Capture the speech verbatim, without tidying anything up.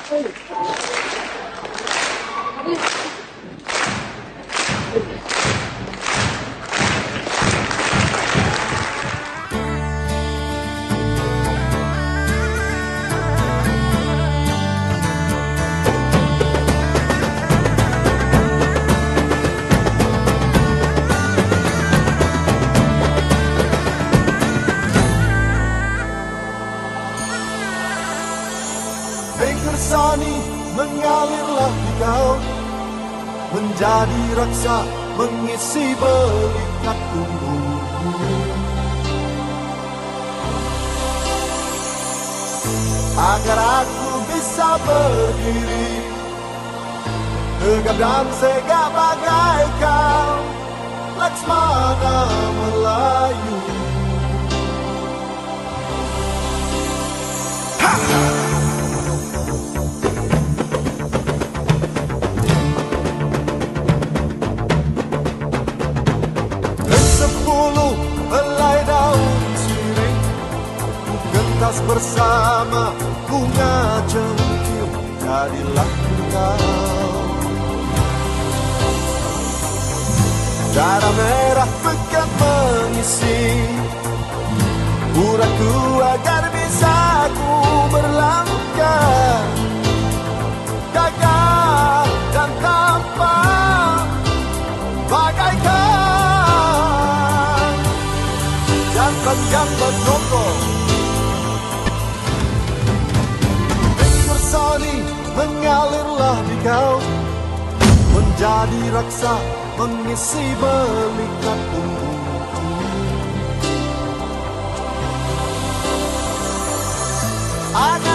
Sani mengalirlah di kau, menjadi raksa mengisi belikat tubuhku. Agar aku bisa berdiri tegap dan segak bagai kau, Laksmana Melayu. Bersama bunga cengkir jadilah kau. Darah merah pekat mengisi uratku agar bisa ku berlangkah gagah dan tampan bagaikan jambat-jambat nongol. Sani mengalirlah di kau, menjadi raksa mengisi belikat tubuhku. Aku